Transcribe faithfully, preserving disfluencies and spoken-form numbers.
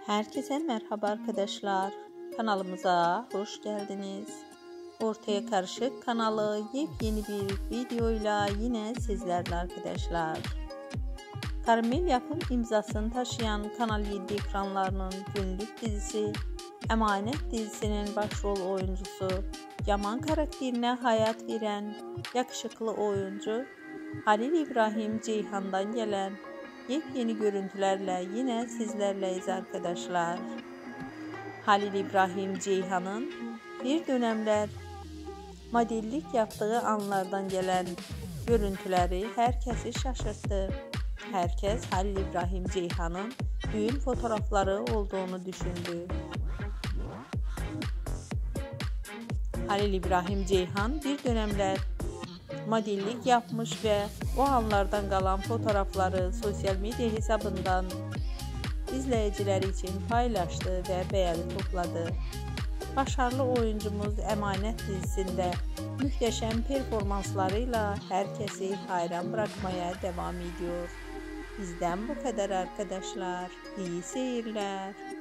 Herkese merhaba arkadaşlar. Kanalımıza hoş geldiniz. Ortaya Karışık kanalı yepyeni bir videoyla yine sizlerle arkadaşlar. Karmel yapım imzasını taşıyan Kanal yedi ekranlarının günlük dizisi Emanet dizisinin başrol oyuncusu, Yaman karakterine hayat veren yakışıklı oyuncu Halil İbrahim Ceyhan'dan gelen yepyeni görüntülerle yine sizlerleyiz arkadaşlar. Halil İbrahim Ceyhan'ın bir dönemler modellik yaptığı anlardan gelen görüntüleri herkesi şaşırttı. Herkes Halil İbrahim Ceyhan'ın düğün fotoğrafları olduğunu düşündü. Halil İbrahim Ceyhan bir dönemler modellik yapmış ve o anlardan kalan fotoğrafları sosyal medya hesabından izleyiciler için paylaştı ve beğeni topladı. Başarılı oyuncumuz Emanet dizisinde muhteşem performanslarıyla herkesi hayran bırakmaya devam ediyor. Bizden bu kadar arkadaşlar. İyi seyirler.